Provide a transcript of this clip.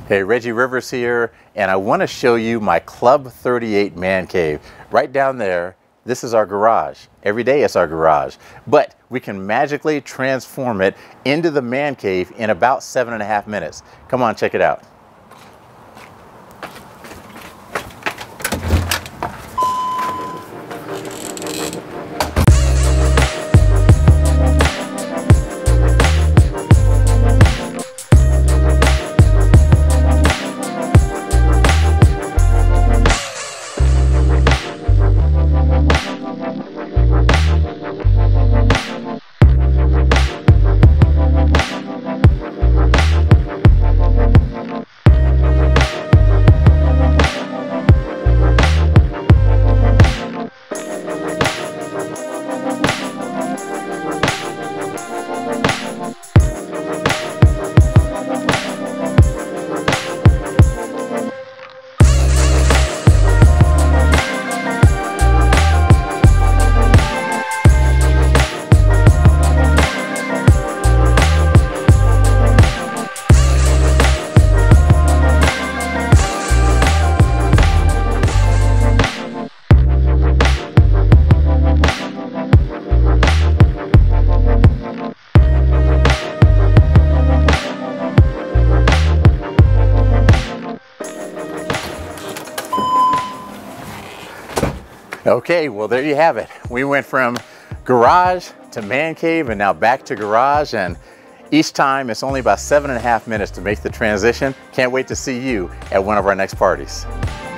Hey, Reggie Rivers here, and I want to show you my Club 38 man cave. Right down there, this is our garage. Every day it's our garage, but we can magically transform it into the man cave in about 7.5 minutes. Come on, check it out. Okay, well there you have it. We went from garage to man cave and now back to garage, and each time it's only about 7.5 minutes to make the transition. Can't wait to see you at one of our next parties.